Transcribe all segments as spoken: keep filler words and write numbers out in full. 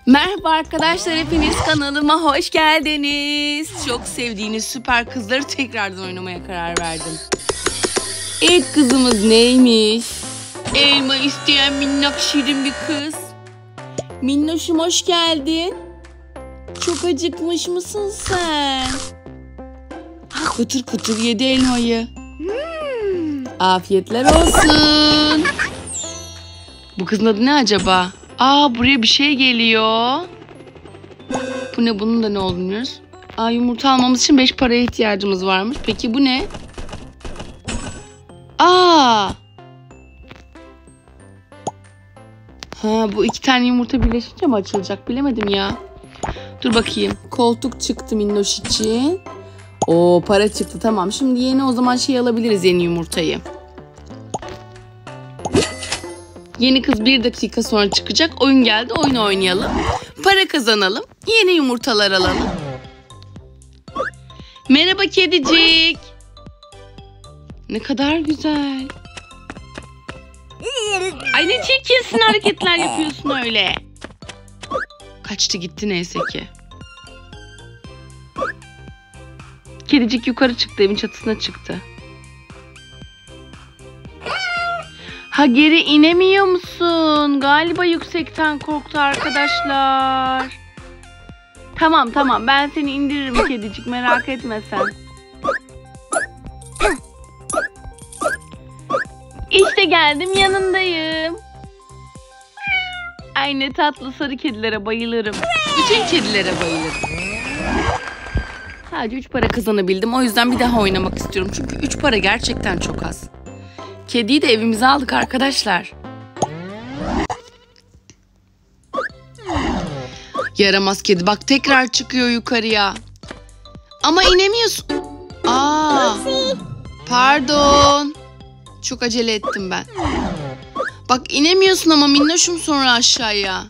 Merhaba arkadaşlar, hepiniz kanalıma hoş geldiniz. Çok sevdiğiniz süper kızları tekrardan oynamaya karar verdim. İlk kızımız neymiş? Elma isteyen minnak şirin bir kız. Minnoşum hoş geldin. Çok acıkmış mısın sen? Kıtır kıtır yedi elmayı. Afiyetler olsun. Bu kızın adı ne acaba? Aa, buraya bir şey geliyor. Bu ne? Bunun da ne olduğunu bilmiyoruz. Aa, yumurta almamız için beş paraya ihtiyacımız varmış. Peki bu ne? Aa. Ha, bu iki tane yumurta birleşince mi açılacak? Bilemedim ya. Dur bakayım. Koltuk çıktı minnoş için. Oo, para çıktı. Tamam. Şimdi yeni o zaman şey alabiliriz, yeni yumurtayı. Yeni kız bir dakika sonra çıkacak. Oyun geldi. Oyun oynayalım. Para kazanalım. Yeni yumurtalar alalım. Merhaba kedicik. Ne kadar güzel. Ay ne çirkinsin, hareketler yapıyorsun öyle. Kaçtı gitti neyse ki. Kedicik yukarı çıktı. Evin çatısına çıktı. Ha, geri inemiyor musun? Galiba yüksekten korktu arkadaşlar. Tamam tamam, ben seni indiririm kedicik, merak etme sen. İşte geldim, yanındayım. Ay ne tatlı, sarı kedilere bayılırım. Bütün kedilere bayılırım. Sadece üç para kazanabildim, o yüzden bir daha oynamak istiyorum. Çünkü üç para gerçekten çok az. Kediyi de evimize aldık arkadaşlar. Yaramaz kedi. Bak tekrar çıkıyor yukarıya. Ama inemiyorsun. Aa, pardon. Çok acele ettim ben. Bak inemiyorsun ama minnoşum sonra aşağıya.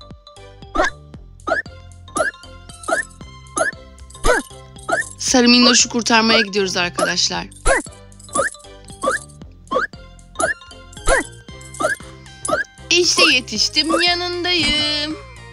Sarı minnoşu kurtarmaya gidiyoruz arkadaşlar. İşte yetiştim, yanındayım.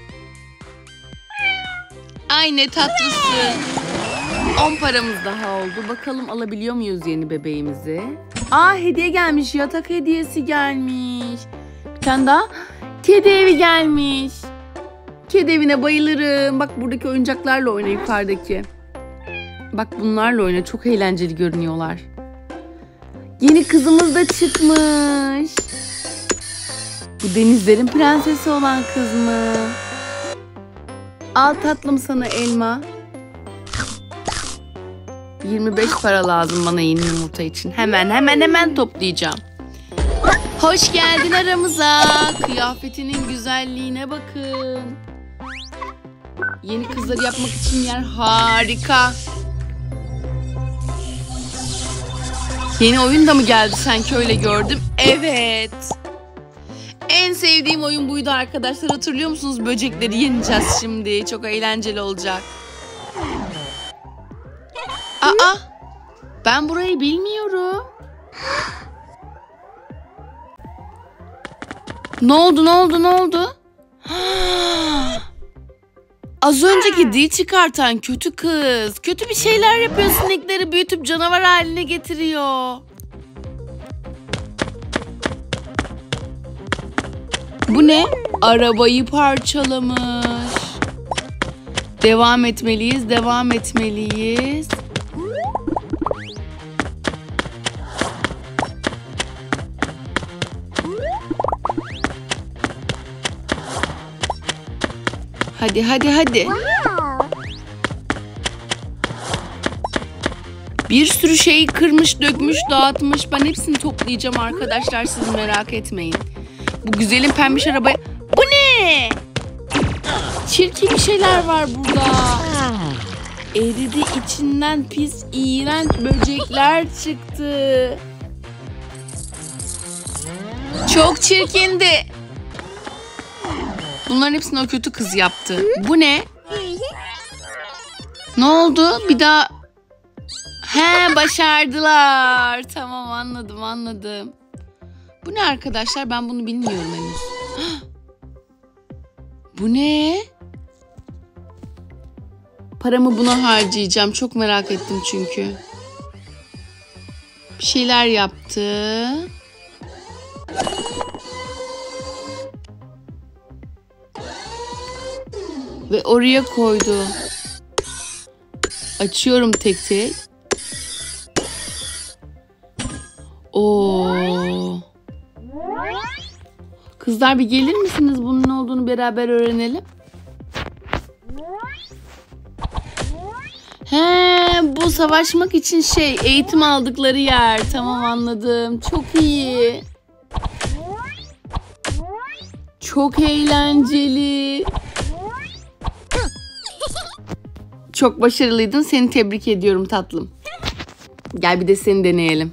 Ay ne tatlısın. on paramız daha oldu. Bakalım alabiliyor muyuz yeni bebeğimizi? Aa, hediye gelmiş. Yatak hediyesi gelmiş. Bir tane daha kedi evi gelmiş. Kedi evine bayılırım. Bak buradaki oyuncaklarla oyna, yukarıdaki. Bak bunlarla oyna. Çok eğlenceli görünüyorlar. Yeni kızımız da çıkmış. Bu denizlerin prensesi olan kız mı? Al tatlım sana elma. yirmi beş para lazım bana yeni yumurta için. Hemen hemen hemen toplayacağım. Hoş geldin aramıza. Kıyafetinin güzelliğine bakın. Yeni kızları yapmak için yer harika. Yeni oyun da mı geldi sanki, öyle gördüm. Evet. En sevdiğim oyun buydu arkadaşlar. Hatırlıyor musunuz? Böcekleri yeneceğiz şimdi. Çok eğlenceli olacak. Aa, ben burayı bilmiyorum. Ne oldu, ne oldu, ne oldu? Az önceki dil çıkartan kötü kız. Kötü bir şeyler yapıyor. Sinekleri büyütüp canavar haline getiriyor. Bu ne? Arabayı parçalamış. Devam etmeliyiz, devam etmeliyiz. Hadi, hadi, hadi. Bir sürü şeyi kırmış, dökmüş, dağıtmış. Ben hepsini toplayacağım arkadaşlar, siz merak etmeyin. Bu güzelim pembiş arabaya... Bu ne? Çirkin bir şeyler var burada. Eridi, içinden pis, iğrenç böcekler çıktı. Çok çirkindi. Bunların hepsini o kötü kız yaptı. Bu ne? Ne oldu? Bir daha... He, başardılar. Tamam, anladım anladım. Bu ne arkadaşlar? Ben bunu bilmiyorum henüz. Bu ne? Paramı buna harcayacağım. Çok merak ettim çünkü. Bir şeyler yaptı. Ve oraya koydu. Açıyorum tek tek. Oo. Kızlar bir gelir misiniz? Bunun ne olduğunu beraber öğrenelim. He, bu savaşmak için şey, eğitim aldıkları yer. Tamam, anladım. Çok iyi. Çok eğlenceli. Çok başarılıydın. Seni tebrik ediyorum tatlım. Gel bir de seni deneyelim.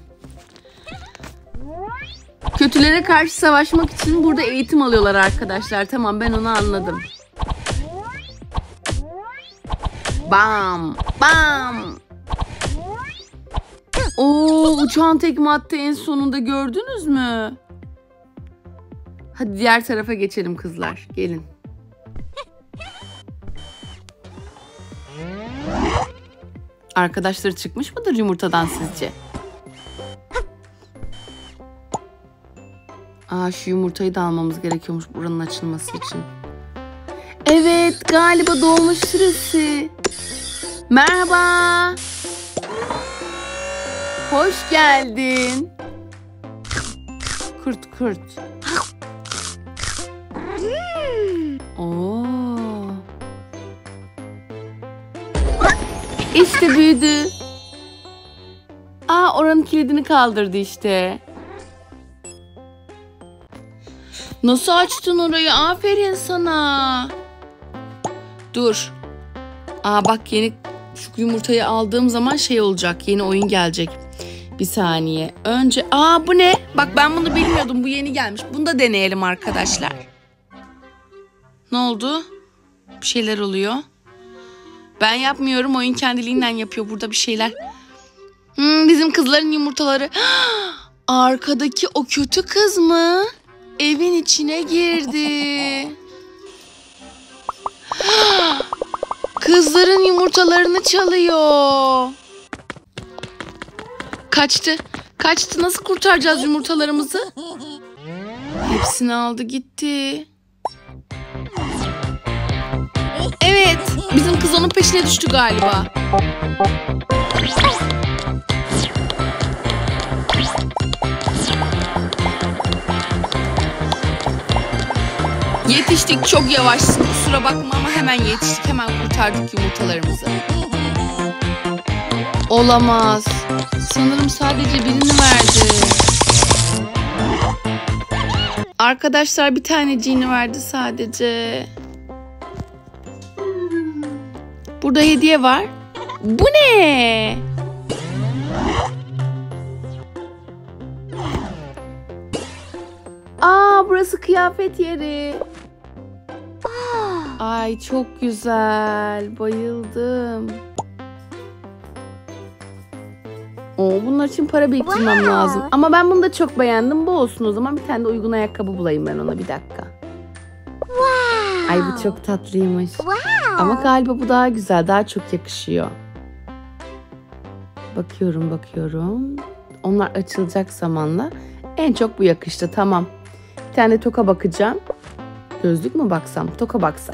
Kötülere karşı savaşmak için burada eğitim alıyorlar arkadaşlar. Tamam, ben onu anladım. Bam! Bam! Oo, uçağın tekme attı en sonunda, gördünüz mü? Hadi diğer tarafa geçelim kızlar. Gelin. Arkadaşları çıkmış mıdır yumurtadan sizce? Aa, şu yumurtayı da almamız gerekiyormuş buranın açılması için. Evet, galiba doğmuş süresi. Merhaba. Hoş geldin. Kurt kurt. Oo. İşte büyüdü. Aa, oranın kilidini kaldırdı işte. Nasıl açtın orayı? Aferin sana. Dur. Aa bak, yeni şu yumurtayı aldığım zaman şey olacak. Yeni oyun gelecek. Bir saniye. Önce aa bu ne? Bak ben bunu bilmiyordum. Bu yeni gelmiş. Bunu da deneyelim arkadaşlar. Ne oldu? Bir şeyler oluyor. Ben yapmıyorum. Oyun kendiliğinden yapıyor burada bir şeyler. Hmm, bizim kızların yumurtaları. Arkadaki o kötü kız mı? Evin içine girdi. Kızların yumurtalarını çalıyor. Kaçtı. Kaçtı. Nasıl kurtaracağız yumurtalarımızı? Hepsini aldı gitti. Evet. Bizim kız onun peşine düştü galiba. Yetiştik, çok yavaşsın, kusura bakma ama hemen yetiştik, hemen kurtardık yumurtalarımızı. Olamaz. Sanırım sadece birini verdi. Arkadaşlar bir taneciğini verdi sadece. Burada hediye var. Bu ne? Aa, burası kıyafet yeri. Ay çok güzel. Bayıldım. Oo, bunlar için para biriktirmem wow. lazım. Ama ben bunu da çok beğendim. Bu olsun o zaman. Bir tane de uygun ayakkabı bulayım ben ona, bir dakika. Wow. Ay bu çok tatlıymış. Wow. Ama galiba bu daha güzel. Daha çok yakışıyor. Bakıyorum bakıyorum. Onlar açılacak zamanla. En çok bu yakıştı. Tamam. Bir tane de toka bakacağım. Gözlük mü baksam? Toka baksam.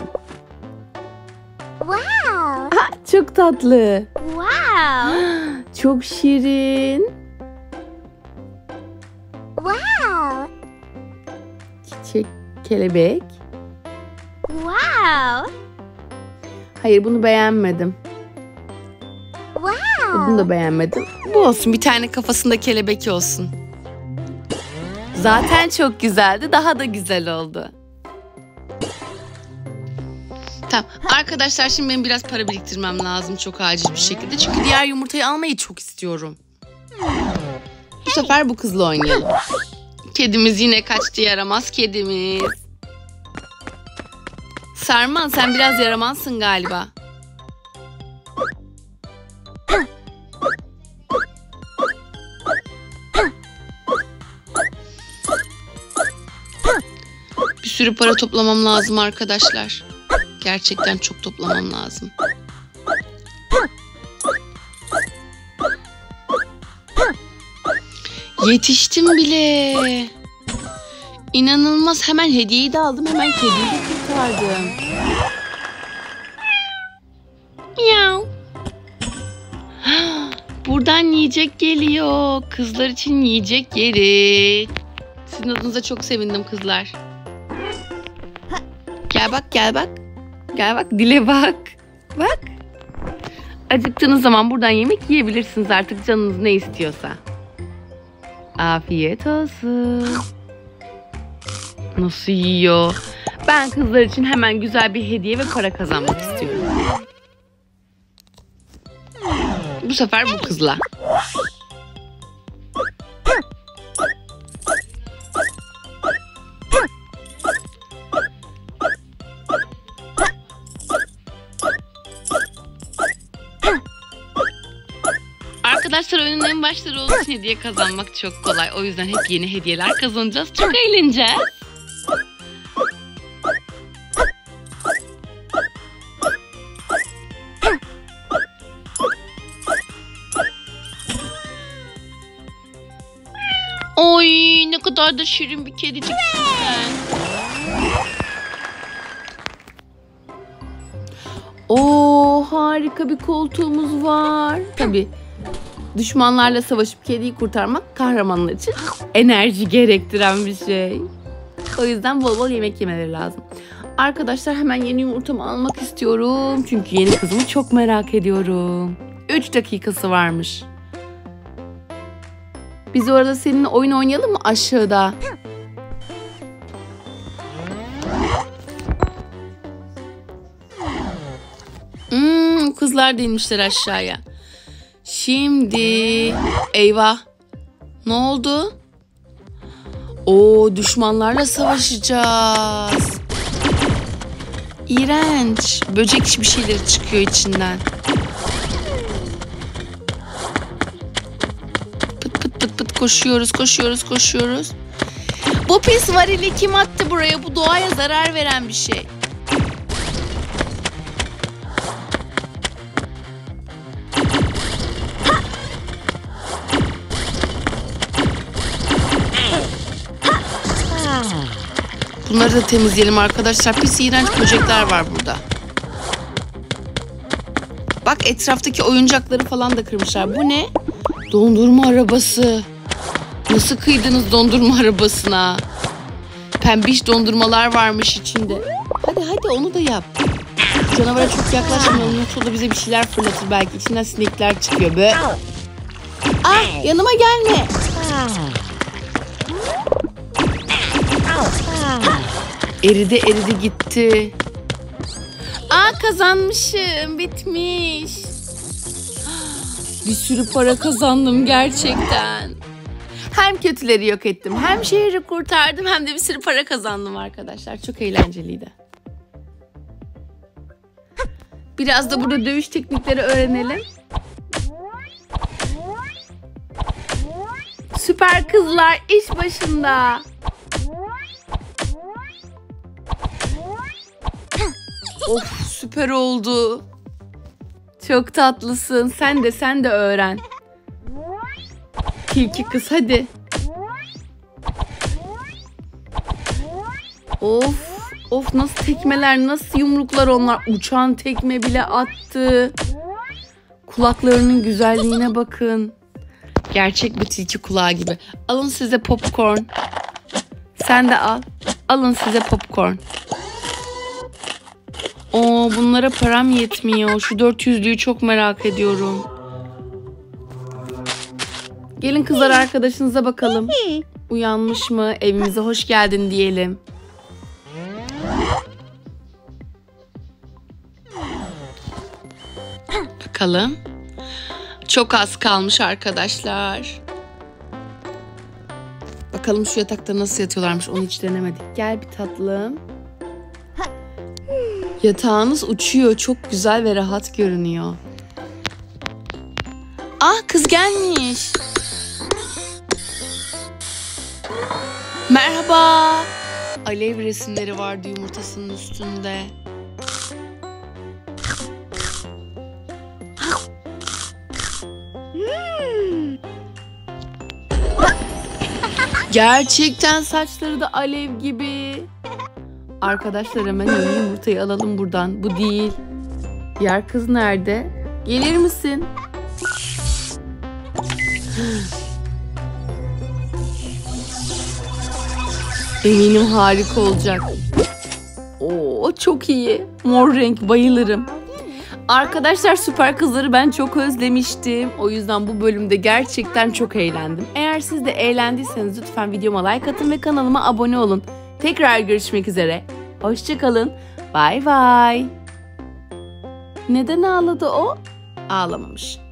Wow. Ha, çok tatlı. Wow. Çok şirin. Wow. Çiçek, kelebek. Wow. Hayır, bunu beğenmedim. Wow. Bunu da beğenmedim. Bu olsun, bir tane kafasında kelebek olsun. Zaten çok güzeldi. Daha da güzel oldu. Tamam. Arkadaşlar şimdi benim biraz para biriktirmem lazım. Çok acil bir şekilde. Çünkü diğer yumurtayı almayı çok istiyorum. Bu sefer bu kızla oynayalım. Kedimiz yine kaçtı, yaramaz kedimiz. Sarman, sen biraz yaramazsın galiba. Bir sürü para toplamam lazım arkadaşlar. Gerçekten çok toplamam lazım. Yetiştim bile. İnanılmaz. Hemen hediyeyi de aldım. Hemen kediyi de kurtardım. Miau. Buradan yiyecek geliyor. Kızlar için yiyecek yeri. Sizin adınıza çok sevindim kızlar. Gel bak, gel bak. Gel bak, dile bak. Bak. Acıktığınız zaman buradan yemek yiyebilirsiniz artık, canınız ne istiyorsa. Afiyet olsun. Nasıl yiyor? Ben kızlar için hemen güzel bir hediye ve para kazanmak istiyorum. Bu sefer bu kızla. Arkadaşlar, oyunun en başları olduğu için hediye kazanmak çok kolay. O yüzden hep yeni hediyeler kazanacağız. Çok eğleneceğiz. Oy, ne kadar da şirin bir kediciksin sen. Oo, harika bir koltuğumuz var. Tabii düşmanlarla savaşıp kediyi kurtarmak kahramanlar için enerji gerektiren bir şey. O yüzden bol bol yemek yemeleri lazım. Arkadaşlar, hemen yeni yumurtamı almak istiyorum. Çünkü yeni kızımı çok merak ediyorum. üç dakikası varmış. Biz orada seninle oyun oynayalım mı aşağıda? Hmm, kızlar da inmişler aşağıya. Şimdi eyvah. Ne oldu? Oo, düşmanlarla savaşacağız. İğrenç. Böcek bir şeyleri çıkıyor içinden. Pıt pıt pıt pıt koşuyoruz, koşuyoruz, koşuyoruz. Bu pis varili kim attı buraya? Bu doğaya zarar veren bir şey. Bunları da temizleyelim arkadaşlar. Pis iğrenç böcekler var burada. Bak, etraftaki oyuncakları falan da kırmışlar. Bu ne? Dondurma arabası. Nasıl kıydınız dondurma arabasına? Pembiş dondurmalar varmış içinde. Hadi hadi onu da yap. Canavara çok yaklaşmayalım. Yoksa da bize bir şeyler fırlatır belki. İçinden sinekler çıkıyor. Böyle. Ah, yanıma gelme. Eridi eridi gitti. Aa, kazanmışım. Bitmiş. Bir sürü para kazandım gerçekten. Hem kötüleri yok ettim, hem şehri kurtardım, hem de bir sürü para kazandım arkadaşlar. Çok eğlenceliydi. Biraz da burada dövüş teknikleri öğrenelim. Süper kızlar iş başında. Of, süper oldu. Çok tatlısın. Sen de sen de öğren. Tilki kız hadi. Of of, nasıl tekmeler, nasıl yumruklar onlar. Uçan tekme bile attı. Kulaklarının güzelliğine bakın. Gerçek bir tilki kulağı gibi. Alın size popcorn. Sen de al. Alın size popcorn. Oo, bunlara param yetmiyor. Şu dört yüzlüğü çok merak ediyorum. Gelin kızlar, arkadaşınıza bakalım. Uyanmış mı? Evimize hoş geldin diyelim. Bakalım. Çok az kalmış arkadaşlar. Bakalım şu yatakta nasıl yatıyorlarmış, onu hiç denemedik. Gel bir tatlım. Yatağınız uçuyor. Çok güzel ve rahat görünüyor. Ah, kız gelmiş. Merhaba. alev resimleri vardı yumurtasının üstünde. Gerçekten saçları da alev gibi. Arkadaşlar hemen yeni yumurtayı alalım buradan. Bu değil. Diğer kız nerede? Gelir misin? Eminim harika olacak. Oo, çok iyi. Mor renk, bayılırım. Arkadaşlar süper kızları ben çok özlemiştim. O yüzden bu bölümde gerçekten çok eğlendim. Eğer siz de eğlendiyseniz lütfen videoma like atın ve kanalıma abone olun. Tekrar görüşmek üzere. Hoşça kalın. Bay bay. Neden ağladı o? Ağlamamış.